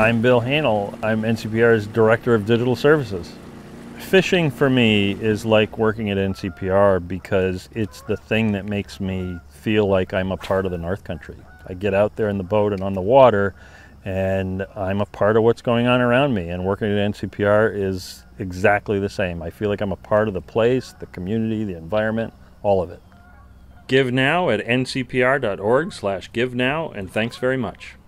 I'm Bill Haenel. I'm NCPR's Director of Digital Services. Fishing for me is like working at NCPR because it's the thing that makes me feel like I'm a part of the North Country. I get out there in the boat and on the water and I'm a part of what's going on around me, and working at NCPR is exactly the same. I feel like I'm a part of the place, the community, the environment, all of it. Give now at ncpr.org/givenow, and thanks very much.